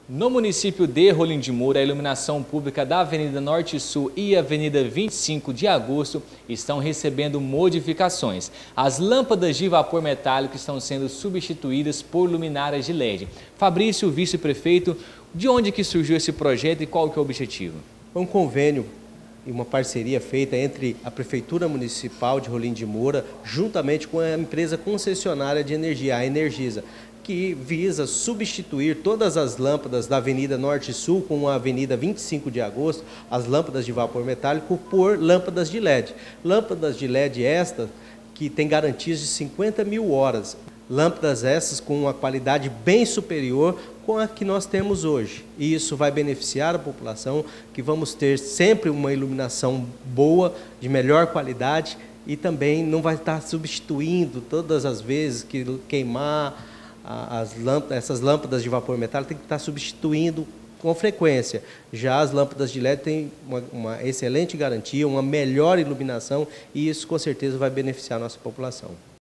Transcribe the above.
No município de Rolim de Moura, a iluminação pública da Avenida Norte e Sul e Avenida 25 de Agosto estão recebendo modificações. As lâmpadas de vapor metálico estão sendo substituídas por luminárias de LED. Fabrício, vice-prefeito, de onde que surgiu esse projeto e qual que é o objetivo? É um convênio e uma parceria feita entre a Prefeitura Municipal de Rolim de Moura, juntamente com a empresa concessionária de energia, a Energisa, que visa substituir todas as lâmpadas da Avenida Norte e Sul com a Avenida 25 de Agosto, as lâmpadas de vapor metálico, por lâmpadas de LED. Lâmpadas de LED estas que têm garantias de 50 mil horas. Lâmpadas essas com uma qualidade bem superior com a que nós temos hoje. E isso vai beneficiar a população, que vamos ter sempre uma iluminação boa, de melhor qualidade, e também não vai estar substituindo todas as vezes que queimar essas lâmpadas de vapor metálico, tem que estar substituindo com frequência. Já as lâmpadas de LED têm uma excelente garantia, uma melhor iluminação, e isso com certeza vai beneficiar a nossa população.